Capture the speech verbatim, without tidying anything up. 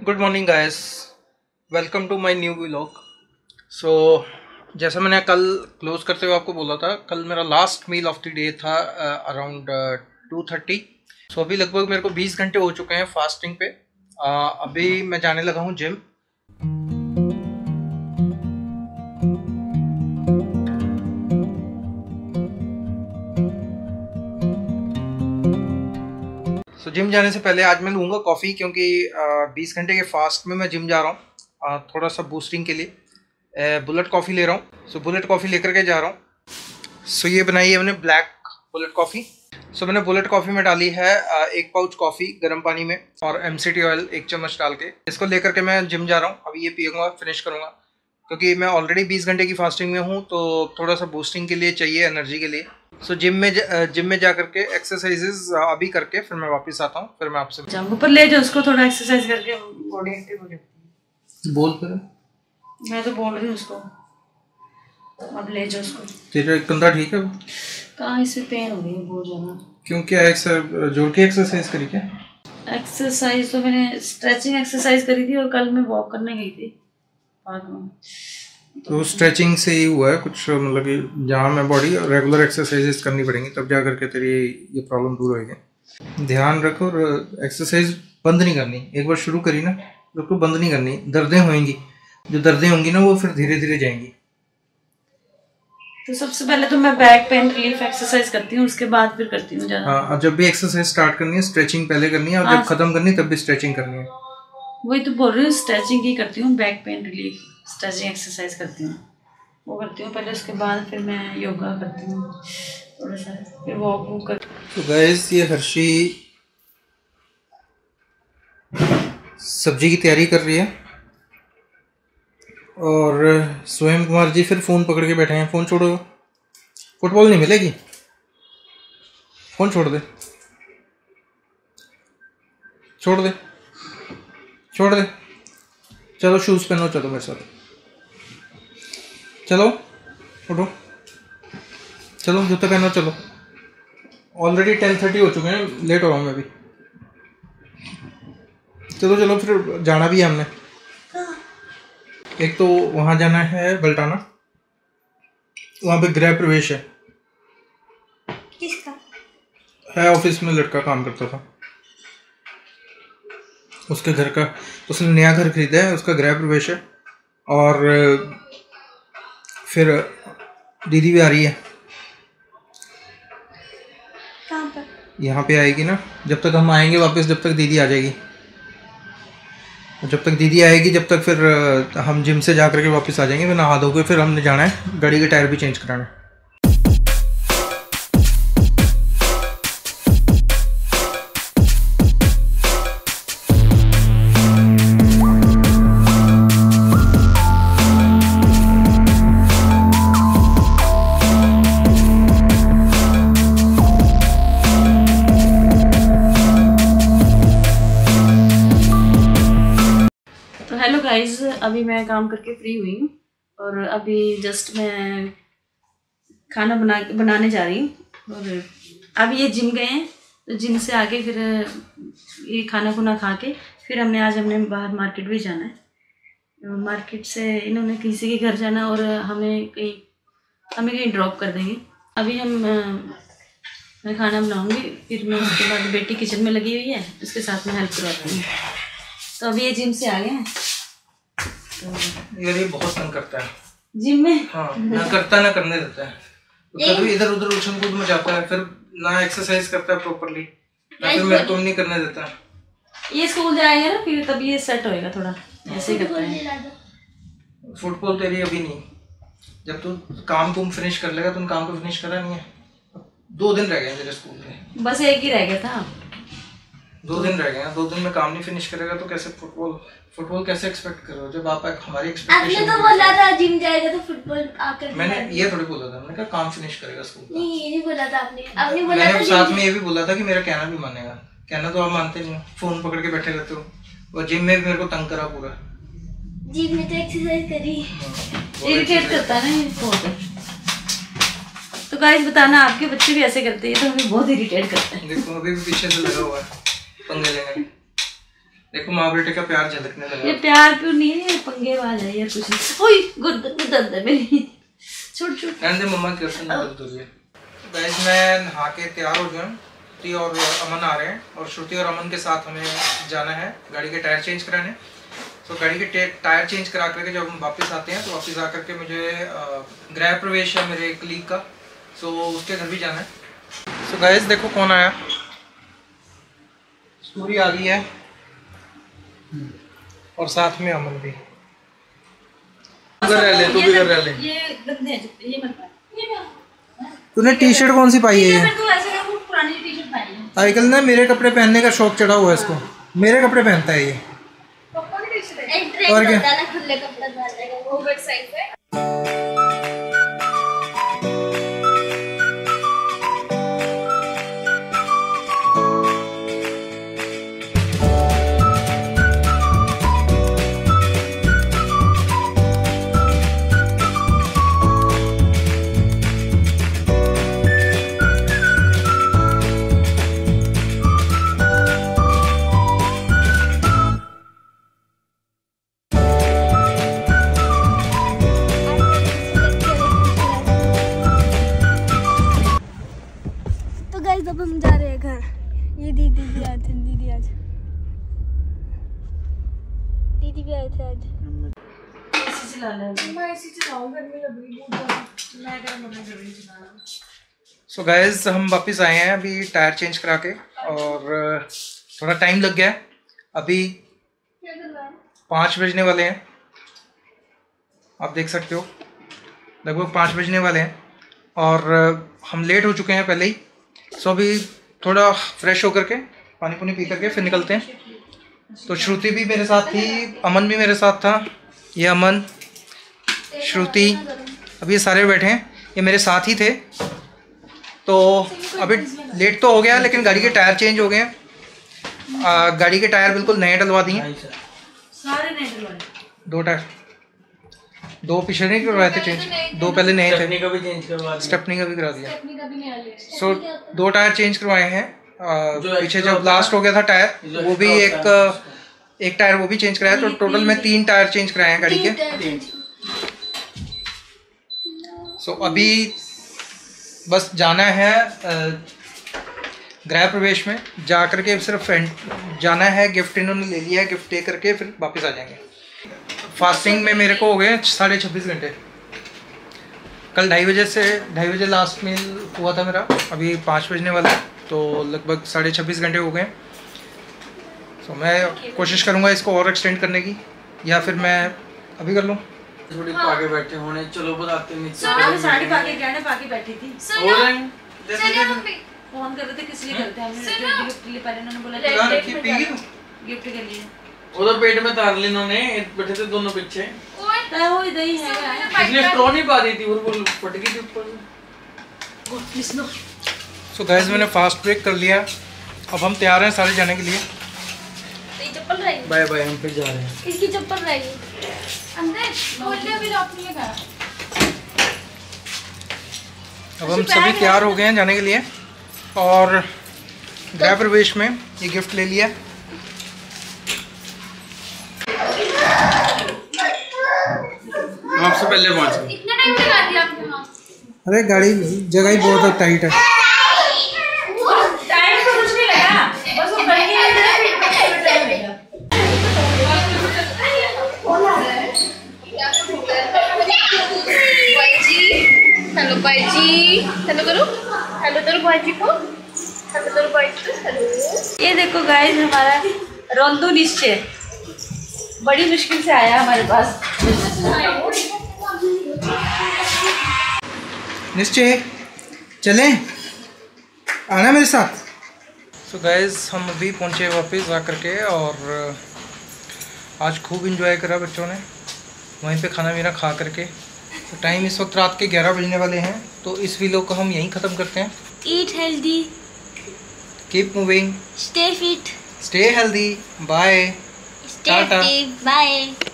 Good morning guys, welcome to my new vlog. So जैसा मैंने कल क्लोज करते हुए आपको बोला था, कल मेरा last meal of the day था अराउंड टू थर्टी। सो अभी लगभग मेरे को बीस घंटे हो चुके हैं फास्टिंग पे। uh, अभी मैं जाने लगा हूँ जिम। सो so, जिम जाने से पहले आज मैं लूँगा कॉफ़ी, क्योंकि बीस घंटे के फास्ट में मैं जिम जा रहा हूँ uh, थोड़ा सा बूस्टिंग के लिए। बुलेट कॉफ़ी ले रहा हूँ। सो so, बुलेट कॉफ़ी लेकर के जा रहा हूँ। सो so, ये बनाई है मैंने black bullet coffee. So so, मैंने बुलेट कॉफ़ी में डाली है uh, एक पाउच कॉफ़ी गर्म पानी में और एम सी टी ऑयल एक चम्मच डाल के। इसको लेकर के मैं जिम जा रहा हूँ। अभी ये पीऊँगा, फिनिश करूँगा, क्योंकि मैं ऑलरेडी बीस घंटे की फास्टिंग में हूँ, तो थोड़ा सा बूस्टिंग के लिए चाहिए, एनर्जी के लिए। सो so, जिम में जिम में जा करके एक्सरसाइजेस अभी करके फिर मैं वापस आता हूँ। फिर मैं आपसे ऊपर ले जाओ उसको, थोड़ा एक्सरसाइज करके बॉडी एक्टिव हो जाती है। बोल फिर। मैं तो बोल रही हूँ उसको, अब ले जाओ उसको। तेरा कंधा ठीक है? कहाँ, इसमें पेन हो रही है बहुत ज़्यादा। क्यों, क्या एक्सर जोड़ के एक्सरसाइज करी क्या? एक्सरसाइज तो मैंने स्ट्रेचिंग एक्सरसाइज करी थी, और कल मैं वॉक करने गई थी पार्क में। तो स्ट्रेचिंग से ही हुआ है कुछ, मतलब कि जहाँ मैं बॉडी रेगुलर एक्सरसाइजेस करनी पड़ेंगी, तब जा करके तेरी ये प्रॉब्लम दूर होगी। ध्यान रखो, और एक्सरसाइज बंद नहीं करनी। एक बार शुरू करी ना तो उसको बंद नहीं करनी। दर्दें होंगी, जो दर्दें होंगी ना वो फिर धीरे धीरे जाएंगी। तो सबसे पहले तो मैं बैक पेन रिलीफ एक्सरसाइज करती हूँ, उसके बाद फिर करती हूँ ज़्यादा। हाँ, जब भी एक्सरसाइज स्टार्ट करनी है स्ट्रेचिंग पहले करनी है, और जब खत्म करनी है तब भी स्ट्रेचिंग करनी है। वही तो बोल रही हूँ, स्ट्रेचिंग ही करती हूँ, back pain relief stretching exercise करती हूँ, वो करती हूँ पहले। उसके बाद फिर मैं योगा करती हूँ थोड़ा सा, फिर वॉक वॉक कर। तो गाइस, ये हर्षी सब्जी की तैयारी कर रही है, और स्वयं कुमार जी फिर फ़ोन पकड़ के बैठे हैं। फ़ोन छोड़ो, फुटबॉल नहीं मिलेगी, फ़ोन छोड़ दे, छोड़ दे, छोड़ दे। चलो शूज़ पहनो, चलो मेरे साथ, चलो उठो, चलो जूते पहनो, चलो। ऑलरेडी टेन थर्टी हो चुके हैं, लेट हो रहा हूँ मैं भी। चलो चलो, फिर जाना भी है हमने। एक तो वहाँ जाना है बल्टाना, वहाँ पे गृह प्रवेश है। किसका है? ऑफिस में लड़का काम करता था, उसके घर का, उसने नया घर खरीदा है, उसका गृह प्रवेश है। और फिर दीदी भी आ रही है। कहाँ पर? यहाँ पे आएगी ना, जब तक हम आएंगे वापस, जब तक दीदी आ जाएगी। जब तक दीदी आएगी जब तक फिर हम जिम से जा करके वापस आ जाएंगे। फिर नहा धो के फिर हमने जाना है गाड़ी के टायर भी चेंज कराना है। हेलो गाइज, अभी मैं काम करके फ्री हुई हूँ, और अभी जस्ट मैं खाना बना बनाने जा रही हूँ। और अभी ये जिम गए हैं, तो जिम से आके फिर ये खाना खुना खा के फिर हमने आज हमने बाहर मार्केट भी जाना है। मार्केट से इन्होंने किसी के घर जाना, और हमें कहीं हमें कहीं ड्रॉप कर देंगे। अभी हम मैं खाना बनाऊँगी, फिर मैं उसके बाद बेटी किचन में लगी हुई है, उसके साथ में हेल्प करवाती हूँ। तो अभी ये जिम से आ गए हैं। यार ये बहुत तंग करता है जिम में। हाँ, ना करता ना करने देता है। तो कभी इधर उधर उछल कूद में जाता है, फिर ना एक्सरसाइज करता है प्रॉपर्ली, ना फिर मेरे को नहीं करने देता है। ये स्कूल जाएगा ना, फिर तभी ये सेट होएगा थोड़ा, ऐसे ही करता है। फुटबॉल तेरी अभी नहीं, जब तू काम तुम फिनिश कर लेगा। तुम काम तो फिनिश करा नहीं है। दो दिन रह गए तेरे स्कूल के। बस एक ही रह गया था, दो दिन रह गए हैं। दो दिन में काम नहीं फिनिश करेगा तो कैसे फुटबॉल फुटबॉल कैसे एक्सपेक्ट करो, जब आप हमारी एक्सपेक्टेशन। आपने तो बोला था जिम जाएगा तो फुटबॉल आकर। मैंने ये थोड़ी बोला था, मैंने कहा काम फिनिश करेगा स्कूल का। नहीं, ये नहीं बोला था आपने। आपने बोला मैंने था साथ में ये भी बोला था कि मेरा कहना भी मानेगा। कहना तो आप मानते नहीं हो, फोन पकड़ के बैठे रहते हो। और जिम में भी मेरे को तंग करा पूरा। जिम में तो एक्सरसाइज करी। इरिटेट करता है ना ये बहुत। तो गाइस बताना, आपके बच्चे भी ऐसे करते हैं? तो हमें बहुत इरिटेट करते हैं। देखो अभी भी पीछे से लगा हुआ है, पंगे लेने। देखो माँ बेटे का प्यार झलकने लगा। ये प्यार क्यों नहीं है, पंगेबाज है यार कुछ। ओए गुर्दे दर्द है मेरी। छोड़ छोड़। नंदे मम्मा की कसम दर्द हो रही है। गाइस मैं नहा के तैयार हो गया हूँ। श्रुति और अमन आ रहे हैं और श्रुति और अमन के साथ हमें जाना है गाड़ी के टायर चेंज कराने। तो गाड़ी के टायर चेंज करा करके जब हम वापस आते हैं तो वापस आकर के मुझे गृह प्रवेश है मेरे कलीग का, सो उसके घर भी जाना है। सो so गाइस देखो कौन आया, सूरी आ गई है और साथ में अमन भी। रह ले तू भी रह ले। ये गंदे हैं, ये मत पहन। तूने टी शर्ट कौन सी पाई है? मैं तो ऐसे ना पुरानी टी शर्ट पहनी है। आजकल ना मेरे कपड़े पहनने का शौक चढ़ा हुआ है इसको, मेरे कपड़े पहनता है ये। और क्या खुले कपड़े डालेगा वो वेबसाइट पे। अब हम जा रहे हैं घर। ये दीदी भी आए थे, दीदी आज दीदी भी आए थे आज। एसी चला ले। मैं एसी चलाऊं, गर्मी लग रही बहुत ज्यादा। मैं कर मना कर रही चलाना। सो गाइस हम वापस आए हैं अभी टायर चेंज करा के और थोड़ा टाइम लग गया है। अभी पाँच बजने वाले हैं, आप देख सकते हो लगभग पाँच बजने वाले हैं और हम लेट हो चुके हैं पहले ही। सो अभी थोड़ा फ्रेश होकर के पानी पुनी पी करके फिर निकलते हैं। तो श्रुति भी मेरे साथ थी, अमन भी मेरे साथ था। ये अमन, श्रुति, अभी ये सारे बैठे हैं, ये मेरे साथ ही थे। तो अभी लेट तो हो गया लेकिन गाड़ी के टायर चेंज हो गए हैं। गाड़ी के टायर बिल्कुल नए डलवा दिए, सारे नए डलवाए। दो टायर, दो पिछले नहीं करवाए थे चेंज, दो पहले नए थे। स्टेपनी का भी चेंज करवा दिया, स्टेपनी का भी करा दिया। सो so, दो टायर चेंज करवाए हैं। पीछे जब ब्लास्ट हो गया था टायर, वो भी एक एक टायर वो भी चेंज कराया। तो टोटल में तीन टायर चेंज कराए हैं गाड़ी के। सो so, अभी बस जाना है गृह प्रवेश में, जा करके सिर्फ जाना है। गिफ्ट इन्होंने ले लिया है, गिफ्ट दे करके फिर वापस आ जाएंगे। फास्टिंग में मेरे को हो गए साढ़े छब्बीस घंटे। कल ढाई बजे से ढाई बजे लास्ट मील हुआ था मेरा, अभी पाँच बजने वाला है तो लगभग साढ़े छब्बीस घंटे हो गए। तो मैं कोशिश करूँगा इसको और एक्सटेंड करने की, या फिर मैं अभी कर लूँ। थोड़ी आगे बैठे होने, चलो बताते नहीं। साड़ी पाके गहने पाके बैठी थी। हो रहे हैं फोन कर रहे थे, किस लिए करते हैं? हमने गिफ्ट के लिए, पहले उन्होंने बोला गिफ्ट के लिए। उधर पेट में तार ली इन्होंने, बैठे थे दोनों पीछे। वो इधर ही है, इसलिए स्ट्रॉ नहीं पा रही थी, वो फट गई थी ऊपर। सो गाइस मैंने फास्ट ब्रेक कर लिया, अब हम तैयार हैं सारे जाने के लिए। चप्पल रहेगी। बाय बाय, हम फिर जा रहे हैं। इसकी चप्पल रहेगी अंदर, बोलिए अभी लॉक नहीं लगा। अब हम सभी तैयार हो गए हैं जाने के लिए और गृह प्रवेश में ये गिफ्ट ले लिया। आपसे पहले पहुंच गए। इतना टाइम लगा दिया आपने? वहाँ अरे गाड़ी जगह ही बहुत टाइट है। टाइम तो कुछ नहीं लगा, बस वो बढ़ गया है। हेलो भाई जी, हेलो करो, हेलो करो भाई जी को, हेलो करो भाई जी को, हेलो। ये देखो गाइस हमारा रोंदू निश्चय बड़ी मुश्किल से आया हमारे पास। निश्चय चलें, आना मेरे साथ। सो so गाइस हम अभी पहुंचे वापस आ करके और आज खूब इंजॉय करा बच्चों ने वहीं पे खाना पीना खा करके। तो टाइम इस वक्त रात के ग्यारह बजने वाले हैं, तो इस वीडियो को हम यहीं ख़त्म करते हैं। Eat healthy, keep moving, stay fit, stay healthy, bye, stay fit, bye.